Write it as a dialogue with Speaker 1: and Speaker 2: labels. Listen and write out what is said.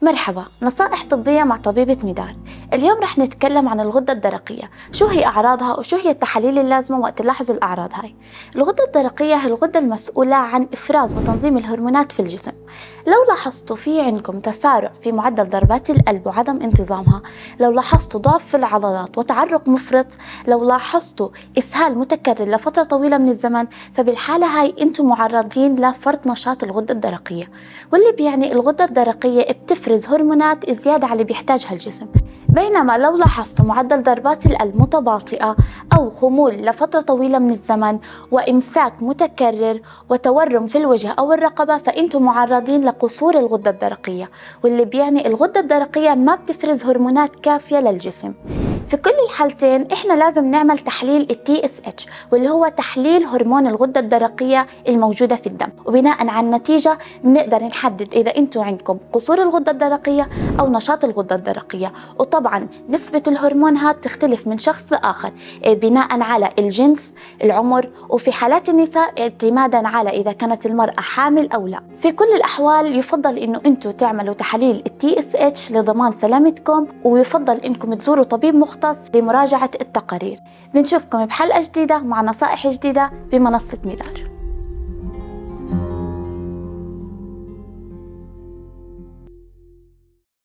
Speaker 1: مرحبا، نصائح طبية مع طبيبة مدار. اليوم رح نتكلم عن الغدة الدرقية، شو هي أعراضها وشو هي التحاليل اللازمة وقت تلاحظوا الأعراض هاي. الغدة الدرقية هي الغدة المسؤولة عن إفراز وتنظيم الهرمونات في الجسم. لو لاحظتوا في عندكم تسارع في معدل ضربات القلب وعدم انتظامها، لو لاحظتوا ضعف في العضلات وتعرق مفرط، لو لاحظتوا إسهال متكرر لفترة طويلة من الزمن، فبالحالة هاي أنتم معرضين لفرط نشاط الغدة الدرقية، واللي بيعني الغدة الدرقية بتفرز هرمونات زيادة على اللي بيحتاجها الجسم. بينما لو لاحظتوا معدل ضربات القلب متباطئة أو خمول لفترة طويلة من الزمن وإمساك متكرر وتورم في الوجه أو الرقبة، فأنتم معرضين لقصور الغدة الدرقية، واللي بيعني الغدة الدرقية ما بتفرز هرمونات كافية للجسم. في كل الحالتين احنا لازم نعمل تحليل TSH، واللي هو تحليل هرمون الغدة الدرقية الموجودة في الدم، وبناء على النتيجة بنقدر نحدد إذا أنتم عندكم قصور الغدة الدرقية أو نشاط الغدة الدرقية. وطبعا نسبة الهرمون هاد تختلف من شخص لآخر بناء على الجنس، العمر، وفي حالات النساء اعتمادا على إذا كانت المرأة حامل أو لا. في كل الأحوال يفضل إنه أنتم تعملوا تحاليل TSH لضمان سلامتكم، ويفضل إنكم تزوروا طبيب مختص لمراجعة التقارير. بنشوفكم بحلقة جديدة مع نصائح جديدة بمنصة مدار.